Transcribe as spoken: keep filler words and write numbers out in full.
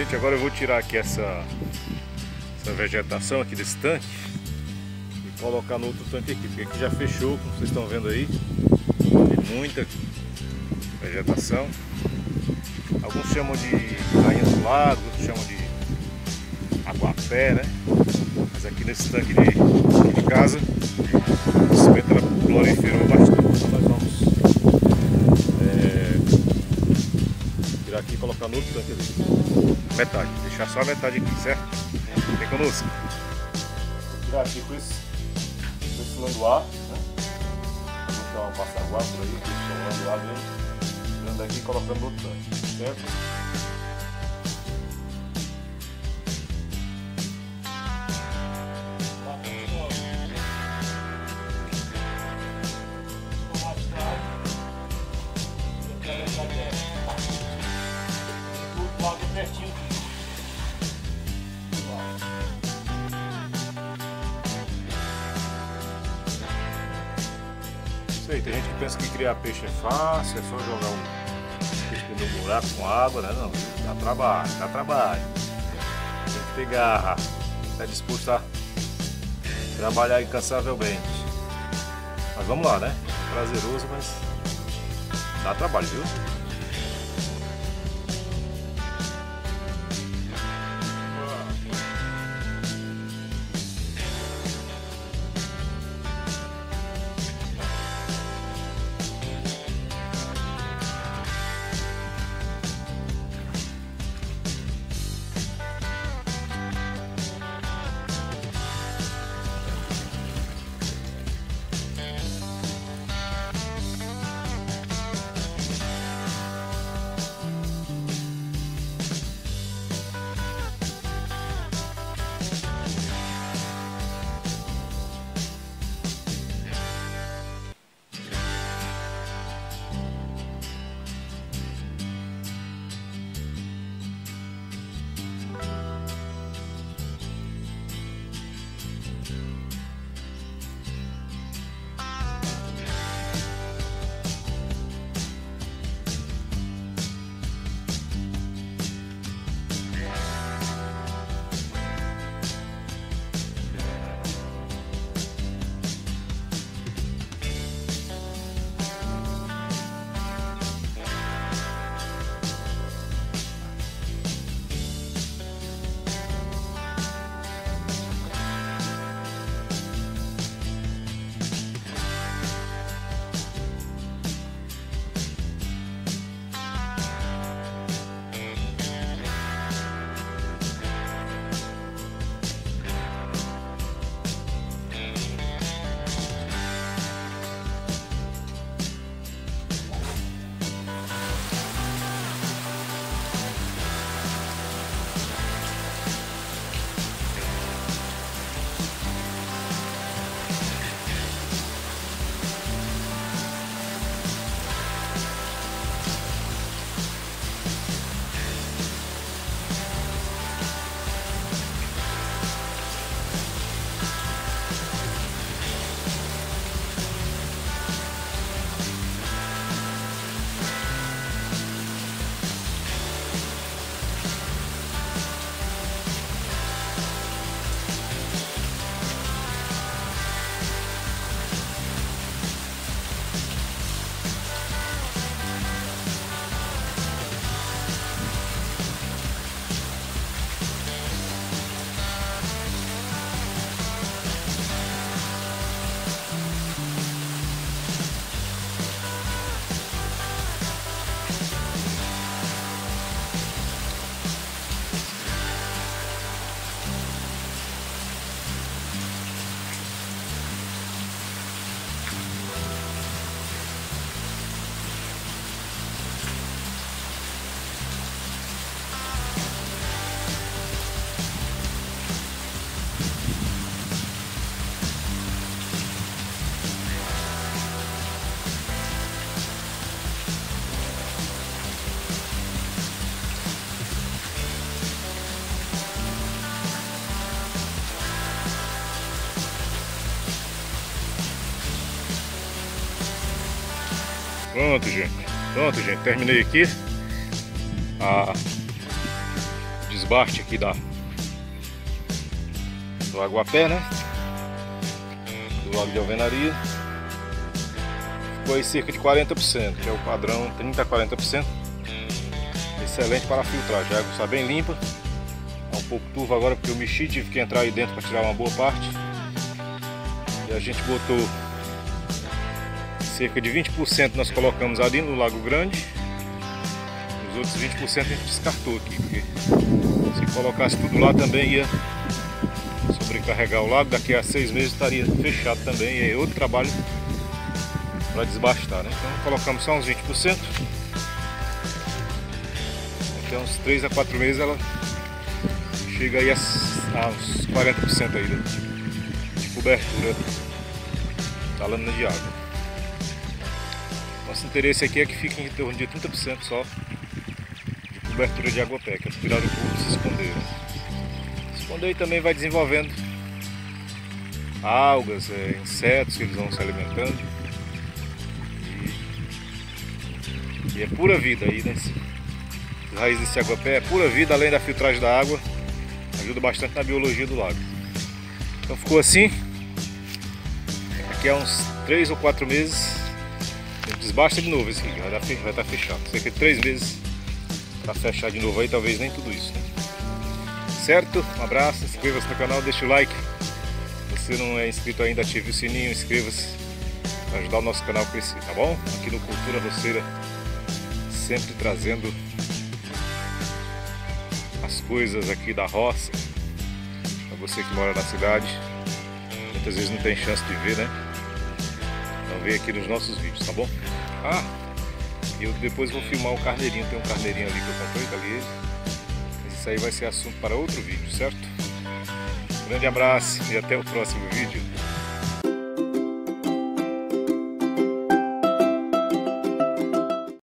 Gente, agora eu vou tirar aqui essa, essa vegetação aqui desse tanque e colocar no outro tanque aqui, porque aqui já fechou, como vocês estão vendo aí. Tem muita vegetação. Alguns chamam de rainha do lago, outros chamam de aguapé, né? Mas aqui nesse tanque de, aqui de casa, o cimento ela proliferou bastante. Então nós vamos é, tirar aqui e colocar no outro tanque ali. Metade, deixar só a metade aqui, certo? Vem conosco. Vou tirar aqui com esse, com esse landuá, né? Vou deixar uma passaguá por aí, deixar um landuá mesmo. Tirando aqui e colocando no outro tanque, certo? Isso aí, tem gente que pensa que criar peixe é fácil, é só jogar um peixe no buraco com água, né? Não, dá trabalho, dá trabalho. Tem que ter garra, está disposto a trabalhar incansavelmente. Mas vamos lá, né? É prazeroso, mas dá trabalho, viu? Pronto, gente. Pronto, gente. Terminei aqui a desbaste aqui da do Aguapé, né? Do lago de alvenaria. Ficou aí cerca de quarenta por cento, que é o padrão trinta a quarenta por cento. Excelente para a filtragem. A água está bem limpa. Está um pouco turva agora porque eu mexi, tive que entrar aí dentro para tirar uma boa parte. E a gente botou cerca de vinte por cento, nós colocamos ali no Lago Grande. Os outros vinte por cento a gente descartou aqui, porque se colocasse tudo lá também ia sobrecarregar o lago. Daqui a seis meses estaria fechado também, e é outro trabalho para desbastar, né? Então colocamos só uns vinte por cento. Até uns três a quatro meses ela chega aí a, a uns quarenta por cento aí de cobertura da lâmina de água. Nosso interesse aqui é que fique em torno de trinta por cento só de cobertura de Aguapé, que é para tirar o povo se esconder. Se esconder e também vai desenvolvendo algas, é, insetos que eles vão se alimentando. E, e é pura vida aí, né? As raízes desse Aguapé é pura vida, além da filtragem da água, ajuda bastante na biologia do lago. Então ficou assim. Daqui a uns três ou quatro meses a gente desbasta de novo esse aqui, vai estar fechado. Cerca de três meses para fechar de novo aí, talvez nem tudo isso, né? Certo? Um abraço, inscreva-se no canal, deixa o like. Se você não é inscrito ainda, ative o sininho, inscreva-se para ajudar o nosso canal a crescer, tá bom? Aqui no Cultura Roceira, sempre trazendo as coisas aqui da roça para você que mora na cidade. Muitas vezes não tem chance de ver, né? Então vem aqui nos nossos vídeos, tá bom? Ah, e eu depois vou filmar o carneirinho, tem um carneirinho ali que eu comprei, tá ali. Mas isso aí vai ser assunto para outro vídeo, certo? Grande abraço e até o próximo vídeo.